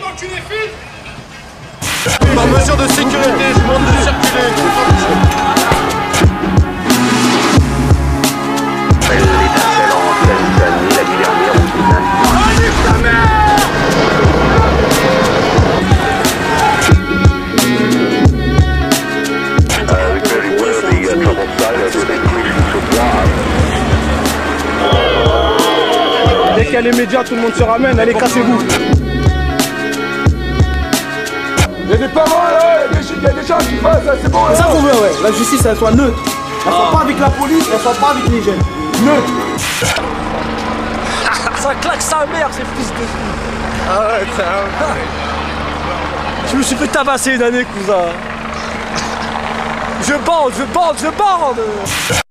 tu les files. Par mesure de sécurité, je demande de circuler. L'étincelle en Californie la nuit dernière au final. Allez, ta mère! Very well, the trouble started with increasing supply. Dès qu'il y a les médias, tout le monde se ramène, allez, cassez-vous. Il y a des parents là, il y a des gens qui passent, c'est bon là. C'est ça qu'on veut, ouais. La justice, elle soit neutre. Elle soit pas avec la police, elle soit pas avec les jeunes. Neutre. Ça claque sa mère, ces fils de fou. Ah ouais, t'as... Je me suis fait tabasser une année, cousin. Je bande.